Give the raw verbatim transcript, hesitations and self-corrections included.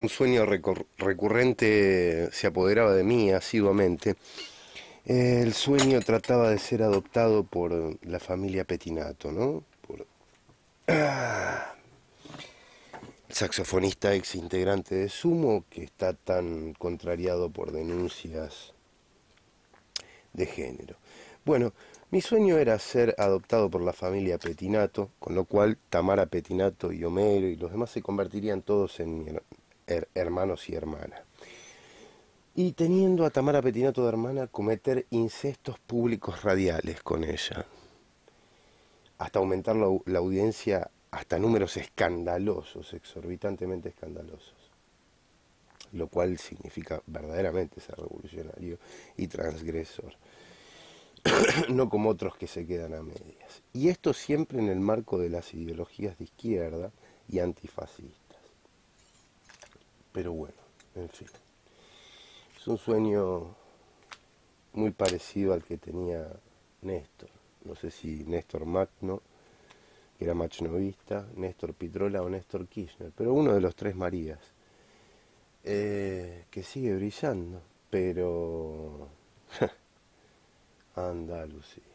Un sueño recor- recurrente se apoderaba de mí asiduamente. El sueño trataba de ser adoptado por la familia Petinato, ¿no? Por el saxofonista ex integrante de Sumo, que está tan contrariado por denuncias de género. Bueno, mi sueño era ser adoptado por la familia Petinato, con lo cual Tamara Petinato y Homero y los demás se convertirían todos en her- her- hermanos y hermanas. Y teniendo a Tamara Petinato de hermana, cometer incestos públicos radiales con ella, hasta aumentar la, la audiencia hasta números escandalosos, exorbitantemente escandalosos, lo cual significa verdaderamente ser revolucionario y transgresor, no como otros que se quedan a medias. Y esto siempre en el marco de las ideologías de izquierda y antifascistas. Pero bueno, en fin, es un sueño muy parecido al que tenía Néstor. No sé si Néstor Magno, que era machnovista, Néstor Pitrola o Néstor Kirchner, pero uno de los tres Marías, eh, que sigue brillando, pero... Andalucía.